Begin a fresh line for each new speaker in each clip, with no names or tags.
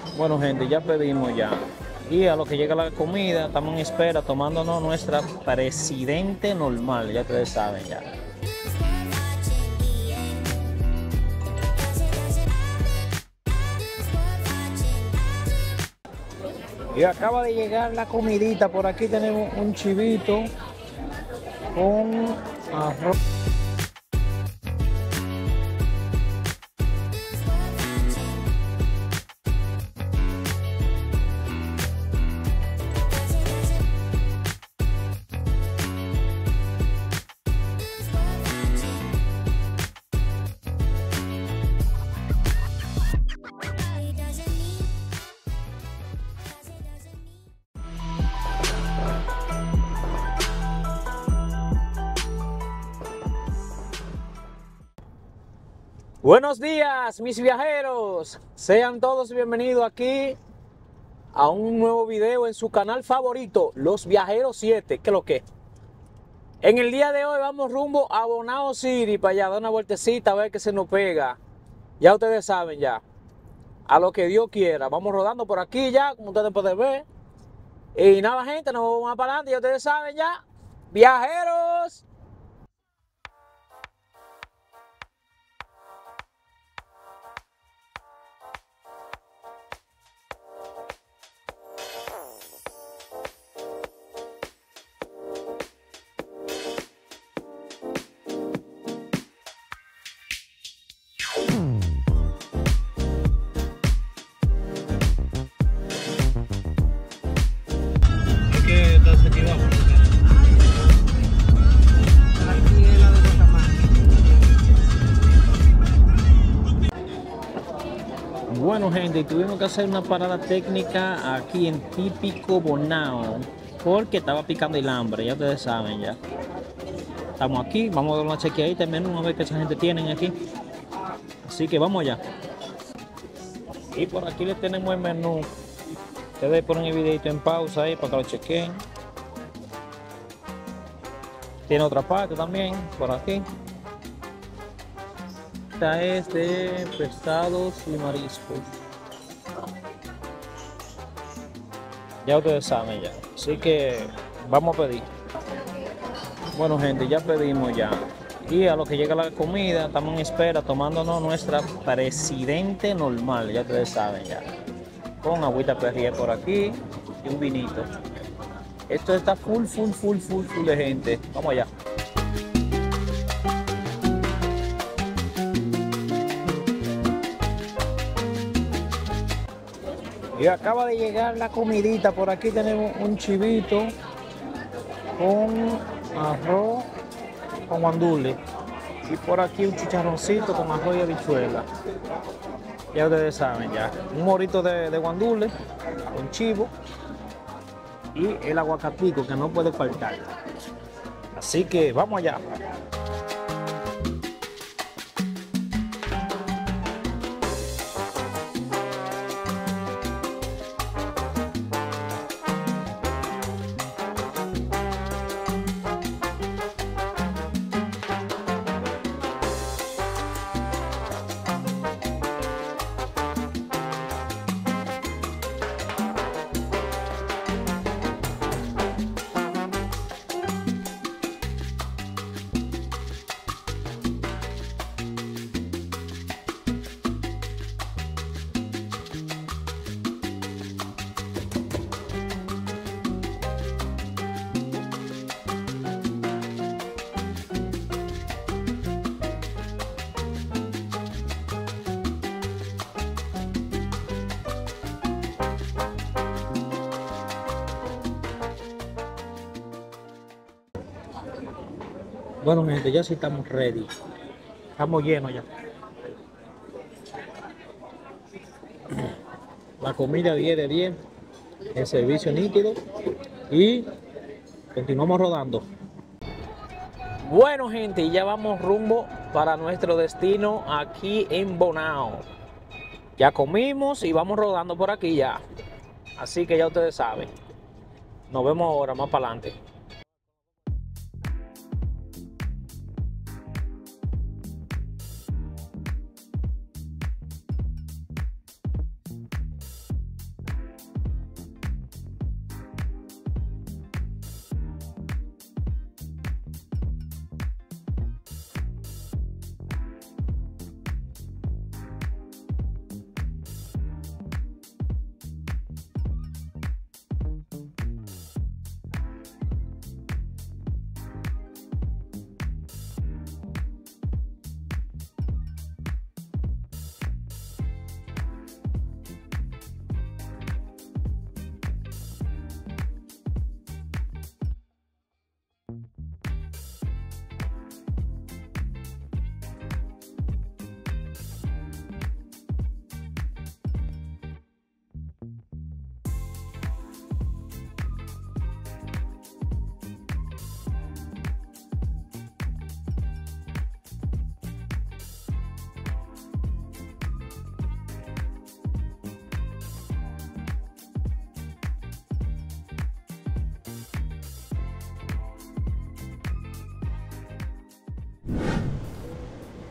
Bueno, gente, ya pedimos ya. Y a lo que llega la comida, estamos en espera tomándonos nuestra presidente normal, ya ustedes saben ya. Y acaba de llegar la comidita, por aquí tenemos un chivito con arroz. Buenos días, mis viajeros. Sean todos bienvenidos aquí a un nuevo video en su canal favorito, Los Viajeros 7. ¿Qué es lo que? En el día de hoy vamos rumbo a Bonao City para allá, dar una vueltecita a ver qué se nos pega. Ya ustedes saben ya, a lo que Dios quiera. Vamos rodando por aquí ya, como ustedes pueden ver. Y nada, gente, nos vamos más para adelante, ya ustedes saben ya. ¡Viajeros! ¿Qué entonces aquí vamos?
Aquí es la de Guatemala.
Bueno, gente, tuvimos que hacer una parada técnica aquí en Típico Bonao porque estaba picando el hambre, ya ustedes saben ya. Estamos aquí, vamos a dar una chequeadita en menú a ver qué esa gente tienen aquí. Así que vamos allá. Y por aquí les tenemos el menú. Ustedes ponen el videito en pausa ahí para que lo chequen. Tiene otra parte también por aquí. Esta es de pescados y mariscos. Ya ustedes saben ya. Así que vamos a pedir. Bueno, gente, ya pedimos ya. Y a lo que llega la comida, estamos en espera tomándonos nuestra presidente normal, ya ustedes saben ya. Con agüita Perrier por aquí y un vinito. Esto está full de gente. Vamos allá. Y acaba de llegar la comidita. Por aquí tenemos un chivito con arroz con guandules. Y por aquí un chicharroncito con arroz y habichuela. Ya ustedes saben ya. Un morito de guandules con chivo. Y el aguacatico que no puede faltar. Así que vamos allá. Bueno, gente, ya sí estamos ready. Estamos llenos ya. La comida 10 de 10. El servicio nítido. Y continuamos rodando. Bueno, gente, ya vamos rumbo para nuestro destino aquí en Bonao. Ya comimos y vamos rodando por aquí ya. Así que ya ustedes saben. Nos vemos ahora más para adelante.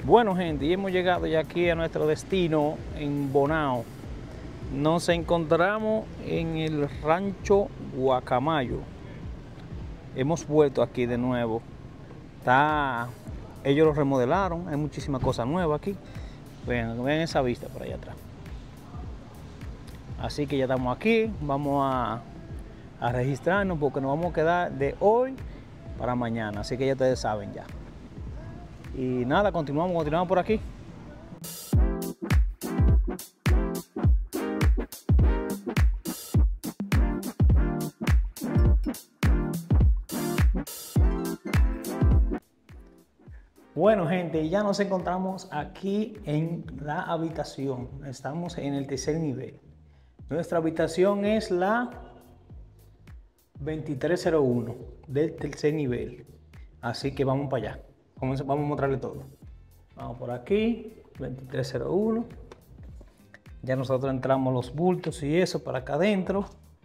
Bueno, gente, y hemos llegado ya aquí a nuestro destino en Bonao. Nos encontramos en el rancho Guacamayo. Hemos vuelto aquí de nuevo. Ellos lo remodelaron, hay muchísimas cosas nuevas aquí. Vean esa vista por allá atrás. Así que ya estamos aquí, vamos a registrarnos porque nos vamos a quedar de hoy para mañana. Así que ya ustedes saben ya. Y nada, continuamos por aquí. Bueno, gente, ya nos encontramos aquí en la habitación. Estamos en el tercer nivel. Nuestra habitación es la 2301 del tercer nivel. Así que vamos para allá. Vamos a mostrarle todo. Vamos por aquí, 2301. Ya nosotros entramos los bultos y eso para acá adentro.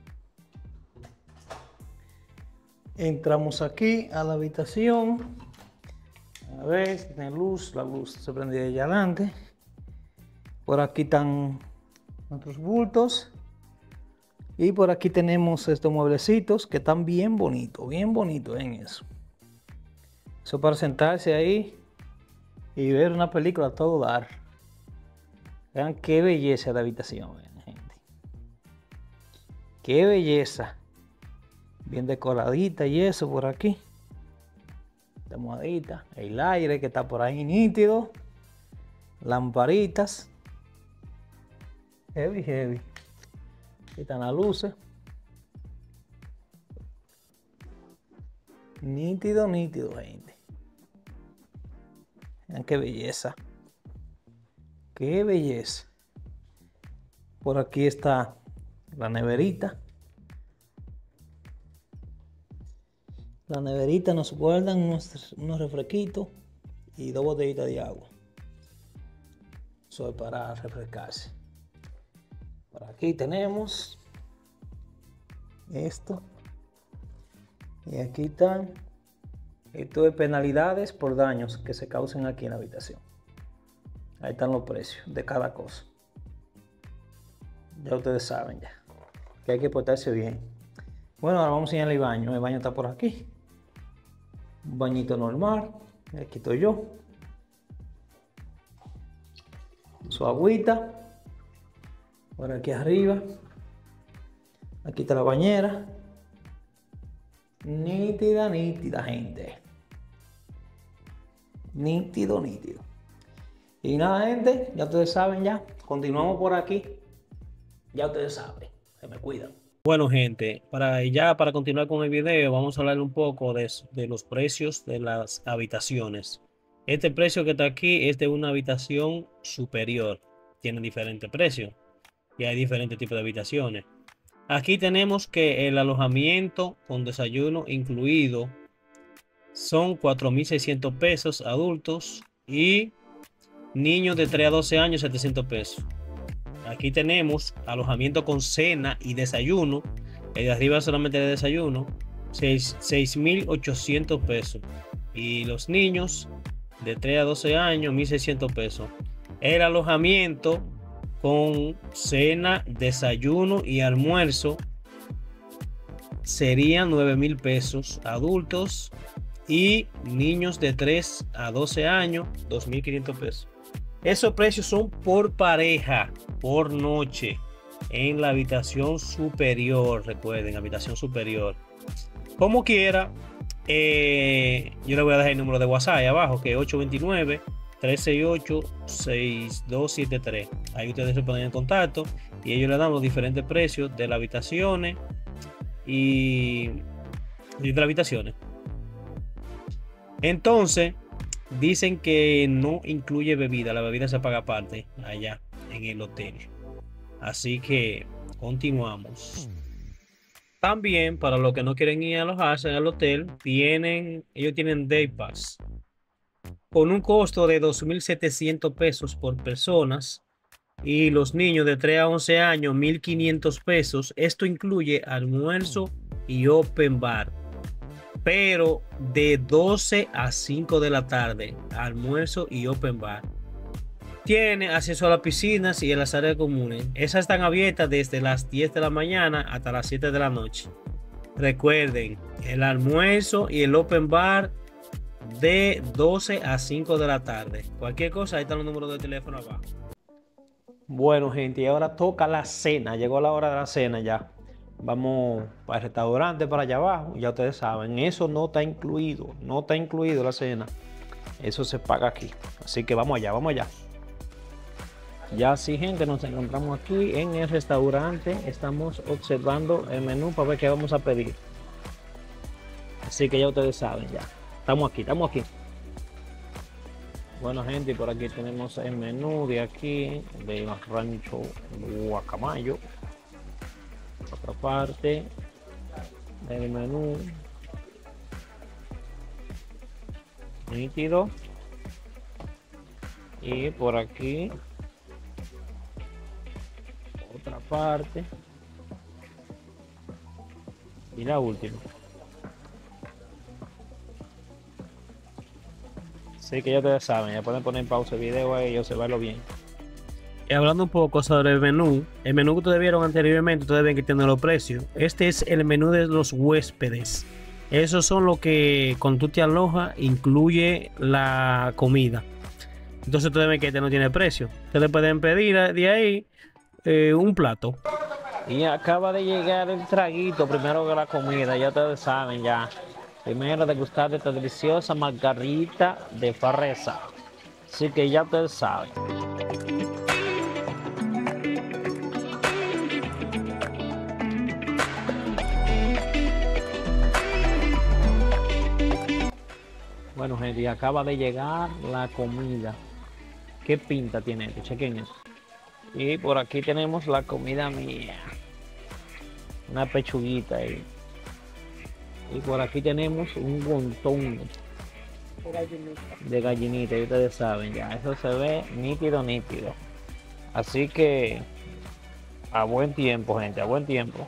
Entramos aquí a la habitación. A ver si tiene luz. La luz se prende de allá adelante. Por aquí están nuestros bultos. Y por aquí tenemos estos mueblecitos que están bien bonitos en eso. Eso para sentarse ahí y ver una película a todo dar. Vean qué belleza de habitación, gente. Qué belleza. Bien decoradita y eso por aquí. Esta almohadita. El aire que está por ahí nítido. Lamparitas. Heavy. Aquí están las luces. Nítido, gente. Vean qué belleza. Qué belleza. Por aquí está la neverita. La neverita nos guardan unos refresquitos y 2 botellitas de agua. Eso es para refrescarse. Por aquí tenemos esto. Y aquí están. Esto es penalidades por daños que se causen aquí en la habitación. Ahí están los precios de cada cosa. Ya ustedes saben ya. Que hay que portarse bien. Bueno, ahora vamos a enseñarle el baño. El baño está por aquí. Un bañito normal. Aquí estoy yo. Su agüita. Por aquí arriba. Aquí está la bañera. Nítida, gente. Nítido. Y nada, gente, ya ustedes saben ya. Continuamos por aquí. Ya ustedes saben. Se me cuidan. Bueno, gente, para continuar con el video, vamos a hablar un poco de los precios de las habitaciones. Este precio que está aquí es de una habitación superior. Tiene diferentes precios. Y hay diferentes tipos de habitaciones. Aquí tenemos que el alojamiento con desayuno incluido son 4.600 pesos adultos y niños de 3 a 12 años 700 pesos. Aquí tenemos alojamiento con cena y desayuno. El de arriba solamente de desayuno, 6.800 pesos. Y los niños de 3 a 12 años, 1.600 pesos. El alojamiento con cena, desayuno y almuerzo serían 9.000 pesos adultos y niños de 3 a 12 años 2.500 pesos. Esos precios son por pareja, por noche, en la habitación superior. Recuerden, habitación superior. Como quiera, yo le voy a dejar el número de WhatsApp ahí abajo, que es 829-368-6273. Ahí ustedes se ponen en contacto y ellos le dan los diferentes precios de las habitaciones y de las habitaciones. Entonces, dicen que no incluye bebida. La bebida se paga aparte allá en el hotel. Así que continuamos. También, para los que no quieren ir a alojarse en el hotel, ellos tienen Day Pass con un costo de 2.700 pesos por personas. Y los niños de 3 a 11 años, 1.500 pesos. Esto incluye almuerzo y open bar. pero de 12 a 5 de la tarde, almuerzo y open bar. Tiene acceso a las piscinas y a las áreas comunes. Esas están abiertas desde las 10 de la mañana hasta las 7 de la noche. Recuerden, el almuerzo y el open bar de 12 a 5 de la tarde. Cualquier cosa, ahí están los números de teléfono abajo. Bueno, gente, y ahora toca la cena. Llegó la hora de la cena ya. Vamos para el restaurante, para allá abajo. Ya ustedes saben, eso no está incluido. No está incluido la cena. Eso se paga aquí. Así que vamos allá, vamos allá. Ya sí, gente, nos encontramos aquí en el restaurante. Estamos observando el menú para ver qué vamos a pedir. Así que ya ustedes saben, ya. Estamos aquí, estamos aquí. Bueno, gente, y por aquí tenemos el menú de aquí, de Rancho Guacamayo. Otra parte del menú. Nítido. Y por aquí otra parte. Y la última. Así que ya ustedes saben, ya pueden poner en pausa el video ahí y observarlo bien. Y hablando un poco sobre el menú que ustedes vieron anteriormente, ustedes ven que tiene los precios. Este es el menú de los huéspedes. Esos son lo que cuando tú te alojas incluye la comida. Entonces ustedes ven que este no tiene precio. Ustedes pueden pedir de ahí un plato. Y acaba de llegar el traguito primero que la comida, ya ustedes saben ya. Primero degustar esta deliciosa margarita de fresa. Así que ya ustedes saben. Bueno, gente, acaba de llegar la comida. ¿Qué pinta tiene esto? Chequen eso. Y por aquí tenemos la comida mía. Una pechuguita ahí. Y por aquí tenemos un montón de gallinita. Y ustedes saben ya, eso se ve nítido, nítido. Así que a buen tiempo, gente, a buen tiempo.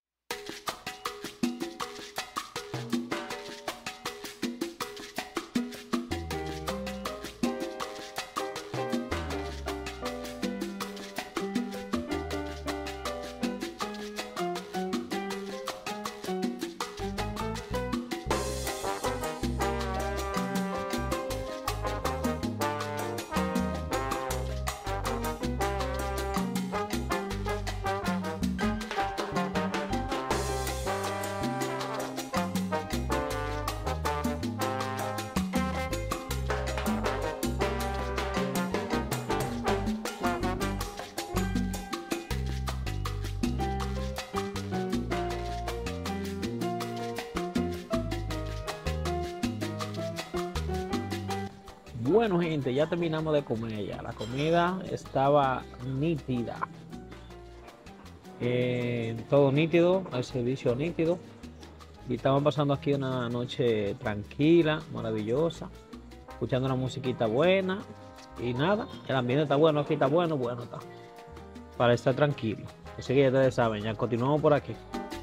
Bueno, gente, ya terminamos de comer ya. La comida estaba nítida. Todo nítido, el servicio nítido. Y estamos pasando aquí una noche tranquila, maravillosa. Escuchando una musiquita buena. Y nada, el ambiente está bueno, aquí está bueno, bueno está. Para estar tranquilo. Así que ya ustedes saben, ya continuamos por aquí.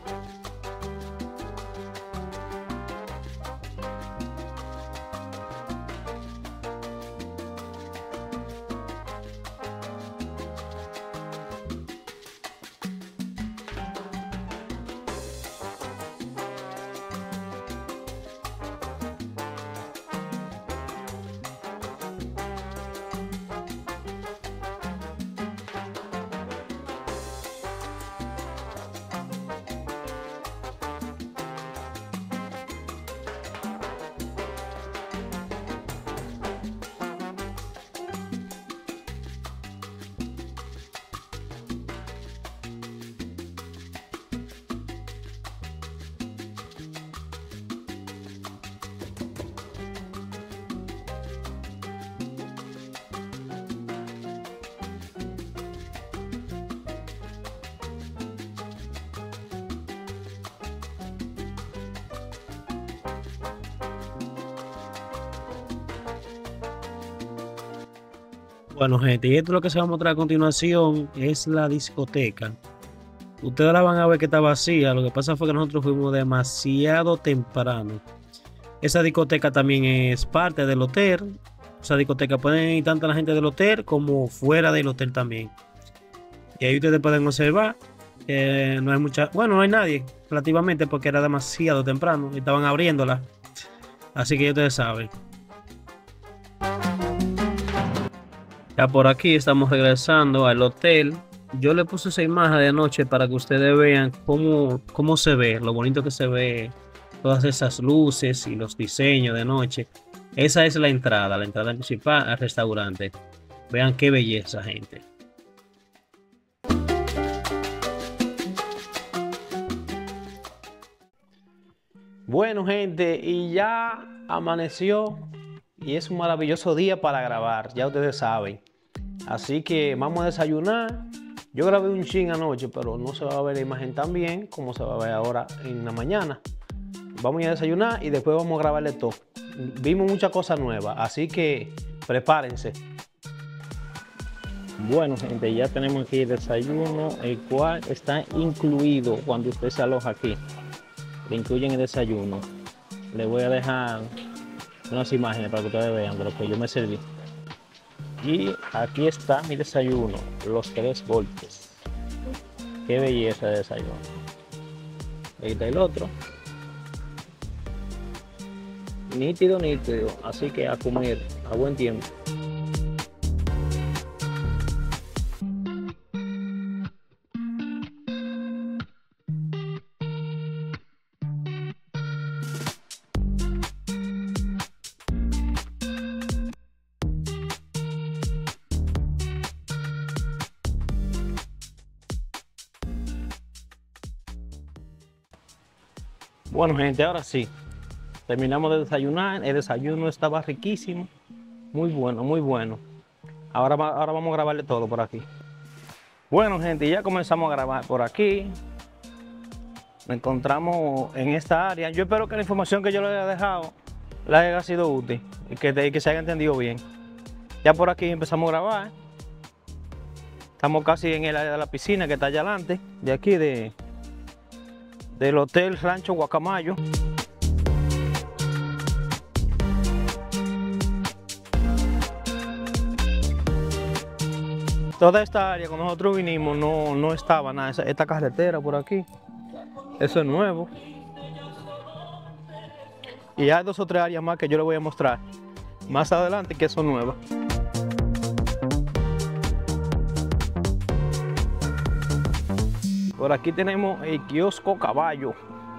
Bueno, gente, y esto es lo que se va a mostrar a continuación, es la discoteca. Ustedes la van a ver que está vacía, lo que pasa fue que nosotros fuimos demasiado temprano.
Esa discoteca también es parte del hotel. Esa discoteca pueden ir tanto la gente del hotel como fuera del hotel también. Y ahí ustedes pueden observar que no hay mucha, bueno, no hay nadie relativamente porque era demasiado temprano y estaban abriéndola. Así que ya ustedes saben. Ya por aquí estamos regresando al hotel. Yo le puse esa imagen de noche para que ustedes vean cómo se ve, lo bonito que se ve, todas esas luces y los diseños de noche. Esa es la entrada principal al restaurante. Vean qué belleza, gente. Bueno, gente, y ya amaneció y es un maravilloso día para grabar, ya ustedes saben. Así que vamos a desayunar. Yo grabé un chin anoche, pero no se va a ver la imagen tan bien como se va a ver ahora en la mañana. Vamos a ir a desayunar y después vamos a grabarle todo. Vimos muchas cosas nuevas, así que prepárense. Bueno, gente, ya tenemos aquí el desayuno, el cual está incluido cuando usted se aloja aquí. Le incluyen el desayuno. Les voy a dejar unas imágenes para que ustedes vean de lo que yo me serví. Y aquí está mi desayuno, los 3 golpes. Qué belleza de desayuno. Ahí está el otro. Nítido, nítido. Así que a comer a buen tiempo. Bueno, gente, ahora sí. Terminamos de desayunar. El desayuno estaba riquísimo. Muy bueno, muy bueno. Ahora vamos a grabarle todo por aquí. Bueno, gente, ya comenzamos a grabar por aquí. Nos encontramos en esta área. Yo espero que la información que yo les haya dejado les haya sido útil y que se haya entendido bien. Ya por aquí empezamos a grabar. Estamos casi en el área de la piscina que está allá adelante, de aquí del Hotel Rancho Guacamayo. Toda esta área cuando nosotros vinimos no estaba nada. Esta carretera por aquí, eso es nuevo. Y hay 2 o 3 áreas más que yo les voy a mostrar más adelante que son nuevas. Por aquí tenemos el kiosco Caballo,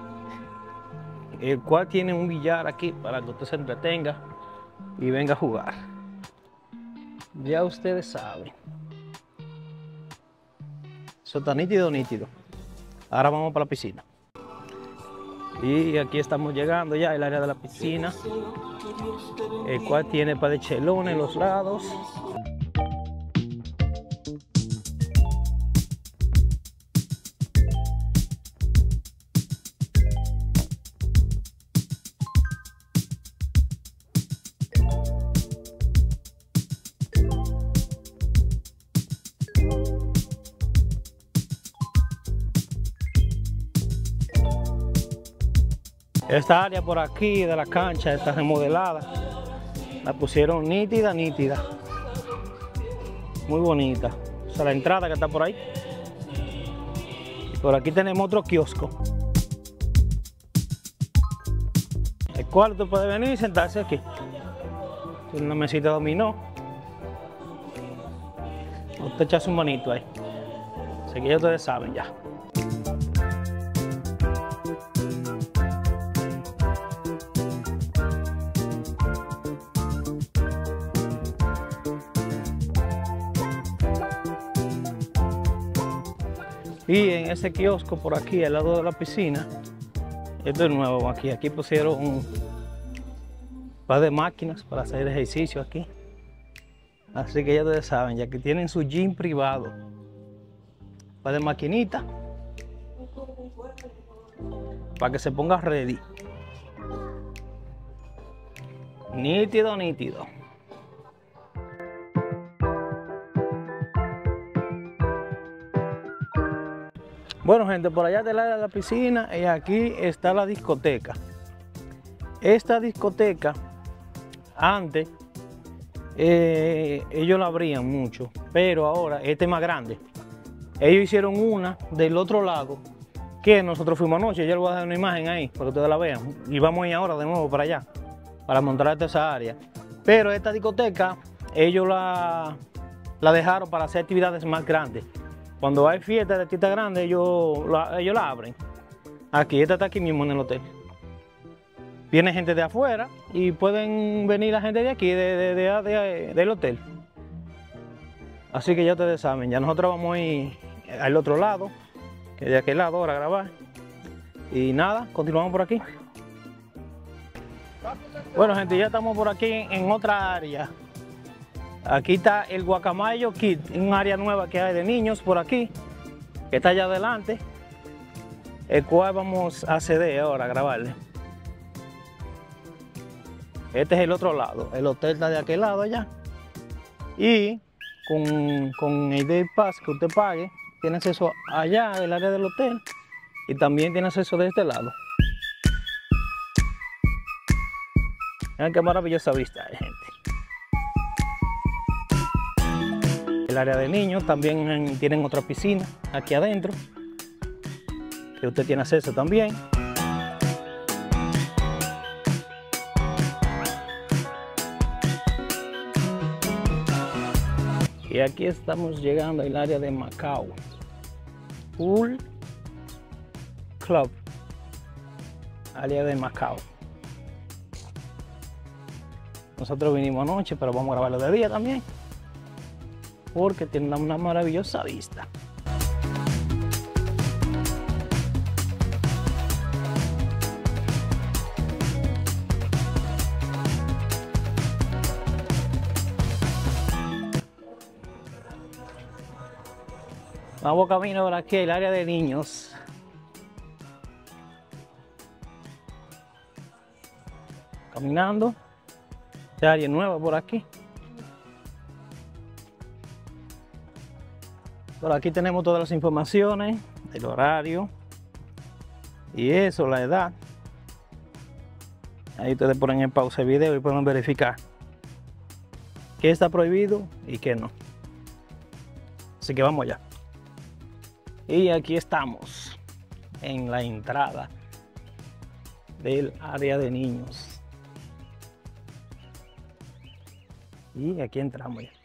el cual tiene un billar aquí para que usted se entretenga y venga a jugar. Ya ustedes saben. Eso está nítido, nítido. Ahora vamos para la piscina. Y aquí estamos llegando ya al área de la piscina, el cual tiene para de chelones en los lados. Esta área por aquí de la cancha está remodelada. La pusieron nítida, nítida. Muy bonita. O sea, la entrada que está por ahí. Y por aquí tenemos otro kiosco, el cual usted puede venir y sentarse aquí. Tiene una mesita de dominó. Usted echa su manito ahí. Así que ya ustedes saben ya. Y en ese kiosco por aquí al lado de la piscina, esto es nuevo aquí pusieron un par de máquinas para hacer ejercicio aquí. Así que ya ustedes saben, ya que tienen su gym privado, un par de maquinitas para que se ponga ready. Nítido, nítido. Bueno, gente, por allá del área de la piscina y aquí está la discoteca, Esta discoteca, antes, ellos la abrían mucho, pero ahora este es más grande. Ellos hicieron una del otro lado, que nosotros fuimos anoche. Yo les voy a dejar una imagen ahí, para que ustedes la vean. Y vamos a ir ahora de nuevo para allá, para mostrar toda esa área. Pero esta discoteca, ellos la dejaron para hacer actividades más grandes. Cuando hay fiestas de artistas grandes, ellos la abren. Aquí, esta está aquí mismo en el hotel. Viene gente de afuera y pueden venir la gente de aquí, del hotel. Así que ya ustedes saben, ya nosotros vamos a ir al otro lado, que de aquel lado ahora a grabar. Y nada, continuamos por aquí. Bueno, gente, ya estamos por aquí en otra área. Aquí está el Guacamayo Kids, un área nueva que hay de niños por aquí, que está allá adelante, el cual vamos a acceder ahora a grabarle. Este es el otro lado, el hotel está de aquel lado allá. Y con el Day Pass que usted pague, tiene acceso allá del área del hotel y también tiene acceso de este lado. Vean qué maravillosa vista hay, gente. El área de niños también tienen otra piscina aquí adentro, que usted tiene acceso también. Y aquí estamos llegando al área de Macao Pool Club, área de Macao. Nosotros vinimos anoche, pero vamos a grabarlo de día también, porque tiene una maravillosa vista. Vamos camino por aquí, el área de niños. Caminando. Esta área nueva por aquí. Por aquí tenemos todas las informaciones, el horario y eso, la edad. Ahí ustedes ponen en pausa el video y pueden verificar qué está prohibido y qué no. Así que vamos allá. Y aquí estamos en la entrada del área de niños. Y aquí entramos ya.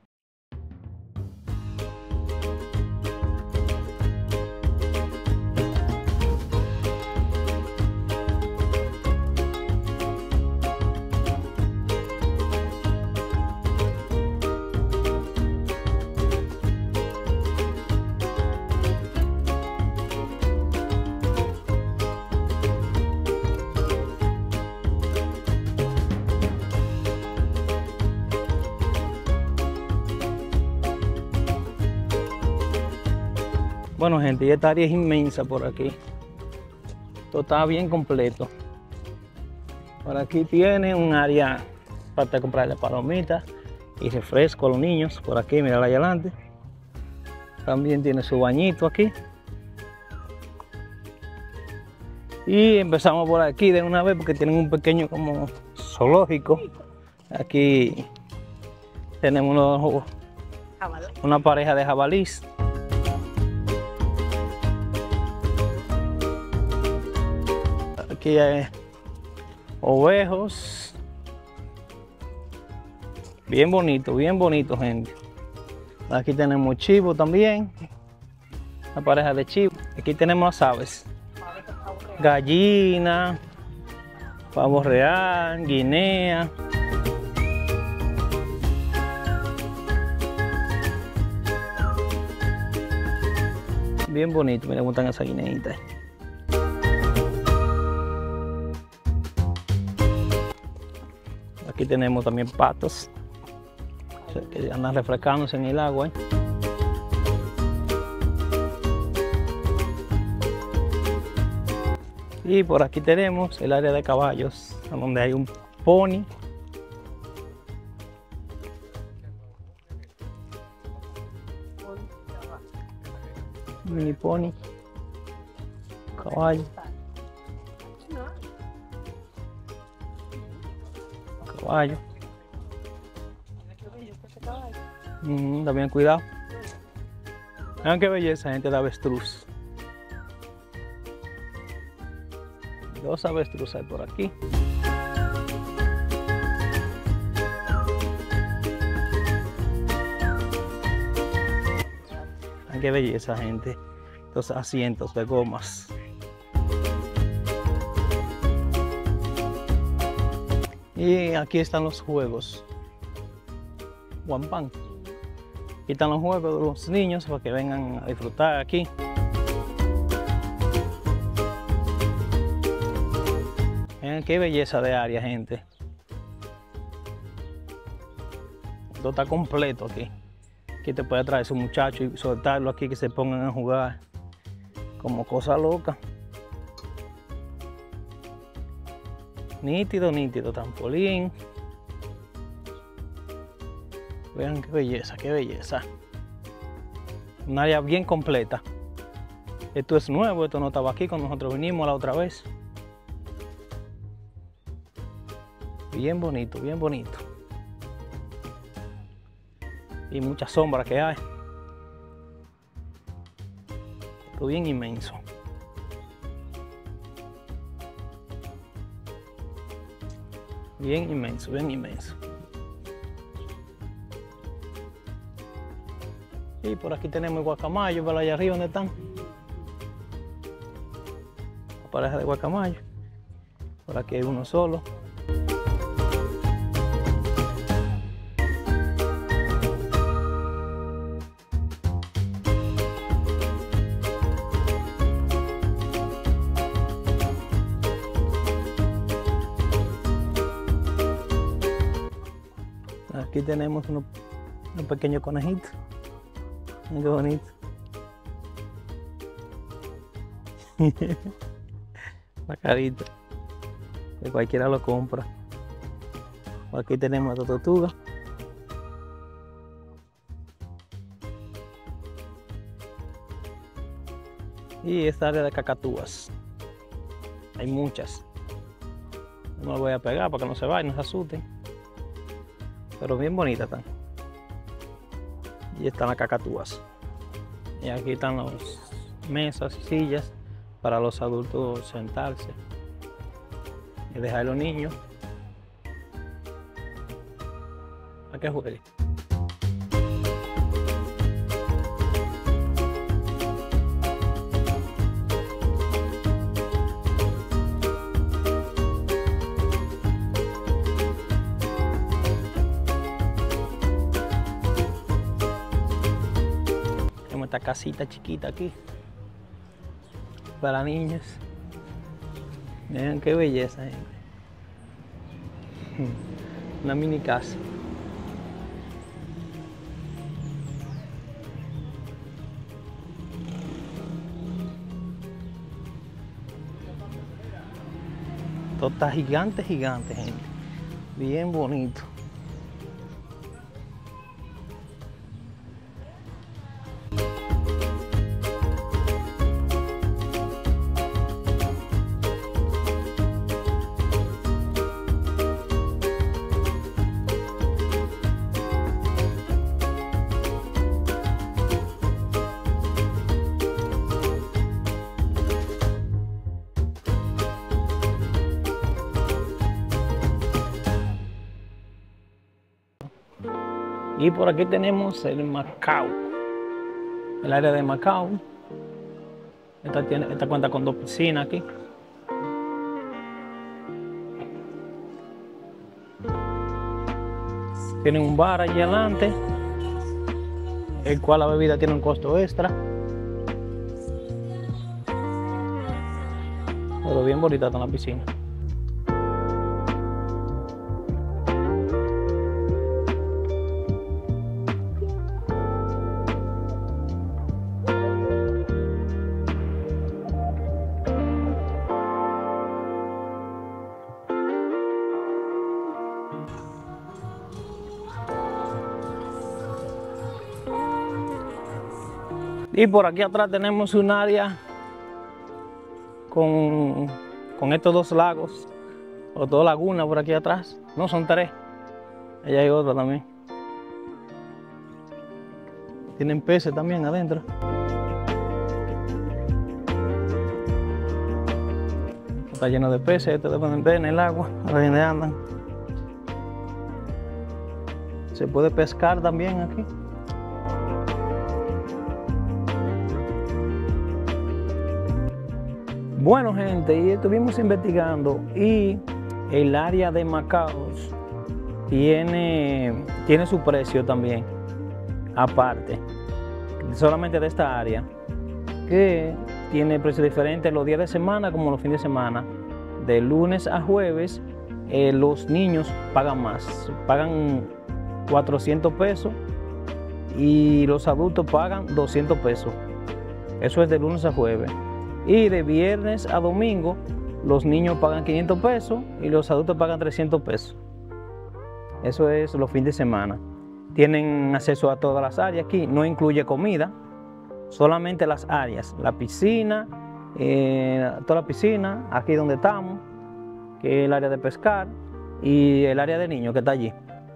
Bueno, gente, esta área es inmensa por aquí. Esto está bien completo. Por aquí tiene un área para comprarle palomitas y refresco a los niños. Por aquí, mira allá adelante. También tiene su bañito aquí. Y empezamos por aquí de una vez porque tienen un pequeño como zoológico. Aquí tenemos una pareja de jabalís. Aquí hay ovejos. Bien bonito, gente. Aquí tenemos chivo también. Una pareja de chivo. Aquí tenemos las aves. Gallina, pavo real, guinea. Bien bonito, miren cómo están esas guineitas. Aquí tenemos también patos que andan refrescándose en el agua. Y por aquí tenemos el área de caballos, donde hay un pony. Mini pony. Caballo. Caballo. Está bien cuidado. Vean qué belleza, gente, de avestruz. 2 avestruz hay por aquí. Vean qué belleza, gente. Los asientos de gomas. Y aquí están los juegos. Guampán. Aquí están los juegos de los niños para que vengan a disfrutar aquí. Miren qué belleza de área, gente. Todo está completo aquí. Aquí te puede traer su muchacho y soltarlo aquí, que se pongan a jugar como cosa loca. Nítido, nítido, trampolín. Vean qué belleza, qué belleza. Un área bien completa. Esto es nuevo, esto no estaba aquí cuando nosotros vinimos la otra vez. Bien bonito, bien bonito. Y mucha sombra que hay. Esto bien inmenso. Bien inmenso, bien inmenso. Y por aquí tenemos el guacamayo, para allá arriba donde están. La pareja de guacamayo. Por aquí hay uno solo. Aquí tenemos unos pequeños conejitos. Qué bonito. La carita. Que cualquiera lo compra. Aquí tenemos la tortuga. Y esta área de cacatúas. Hay muchas. No me las voy a pegar para que no se vayan, no se asusten. Pero bien bonitas están. Y están las cacatúas. Y aquí están las mesas y sillas para los adultos sentarse y dejar a los niños a que jueguen. Esta casita chiquita aquí para niños. Miren qué belleza, gente. Una mini casa. Todo está gigante, gigante, gente. Bien bonito. Y por aquí tenemos el Macao, el área de Macao. Esta cuenta con 2 piscinas aquí. Tienen un bar allí adelante, el cual la bebida tiene un costo extra. Pero bien bonita está la piscina. Y por aquí atrás tenemos un área con estos 2 lagos, o 2 lagunas por aquí atrás. No, son 3. Allá hay otra también. Tienen peces también adentro. Está lleno de peces, esto deben ver en el agua, a ver dónde andan. Se puede pescar también aquí. Bueno, gente, y estuvimos investigando y el área de Macaos tiene su precio también, aparte, solamente de esta área, que tiene precio diferente los días de semana como los fines de semana. De lunes a jueves, los niños pagan más, pagan 400 pesos y los adultos pagan 200 pesos. Eso es de lunes a jueves. Y de viernes a domingo, los niños pagan 500 pesos y los adultos pagan 300 pesos. Eso es los fines de semana. Tienen acceso a todas las áreas aquí, no incluye comida, solamente las áreas, la piscina, toda la piscina, aquí donde estamos, que es el área de pescar, y el área de niños que está allí.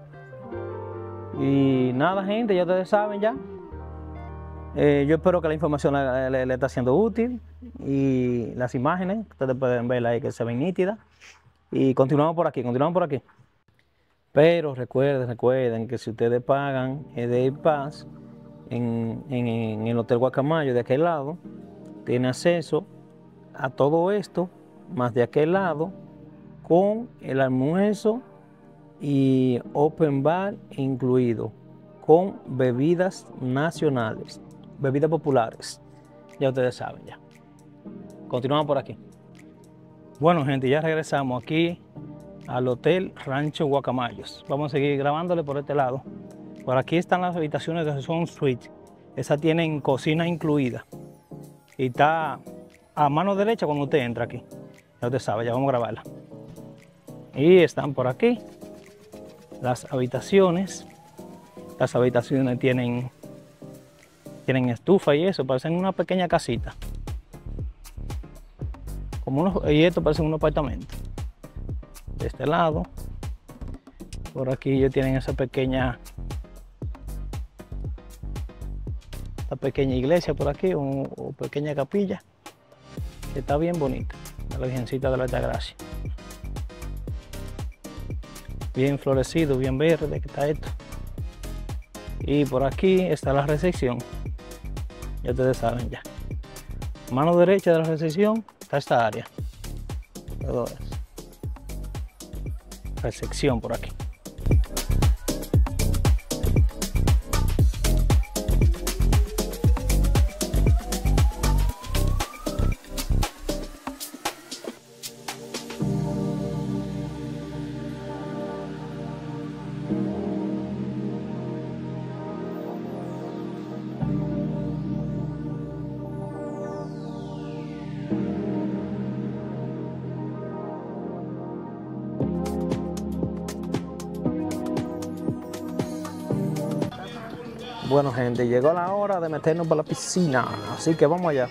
Y nada, gente, ya ustedes saben ya. Yo espero que la información le está siendo útil y las imágenes, ustedes pueden ver ahí que se ven nítidas. Y continuamos por aquí, Pero recuerden que si ustedes pagan Day Pass en el Hotel Guacamayo de aquel lado, tiene acceso a todo esto, más de aquel lado, con el almuerzo y open bar incluido, con bebidas nacionales, bebidas populares. Ya ustedes saben ya. Continuamos por aquí. Bueno, gente, ya regresamos aquí al Hotel Rancho Guacamayos. Vamos a seguir grabándole por este lado. Por aquí están las habitaciones que son suites. Esas tienen cocina incluida. Y está a mano derecha cuando usted entra aquí. Ya usted sabe, ya vamos a grabarla. Y están por aquí las habitaciones. Las habitaciones tienen estufa y eso, parecen una pequeña casita. Y esto parece un apartamento. De este lado, por aquí ellos tienen esa pequeña iglesia por aquí, o pequeña capilla, que está bien bonita, la Virgencita de la Altagracia. Bien florecido, bien verde que está esto. Y por aquí está la recepción. Ya ustedes saben ya. Mano derecha de la recepción está esta área. Todo eso. Recepción por aquí. Bueno, gente, llegó la hora de meternos para la piscina, así que vamos allá.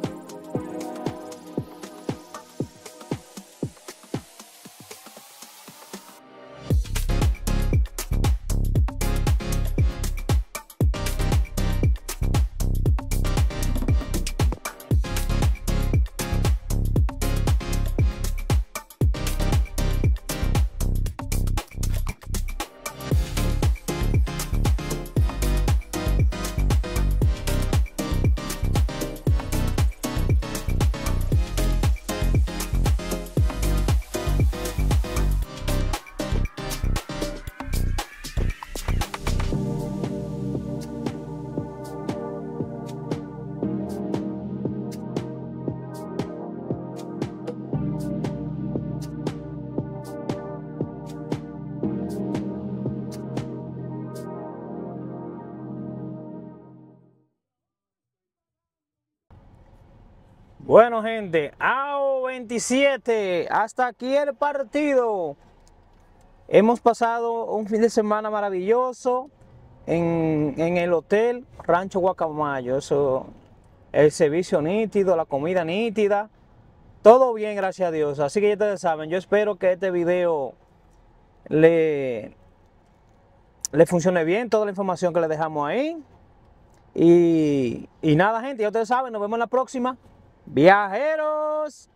Bueno, gente, AO 27, hasta aquí el partido. Hemos pasado un fin de semana maravilloso en el Hotel Rancho Guacamayo. Eso, el servicio nítido, la comida nítida, todo bien, gracias a Dios. Así que ya ustedes saben, yo espero que este video
le funcione bien toda la información que le dejamos ahí. Y nada, gente, ya ustedes saben, nos vemos en la próxima. Viajeros.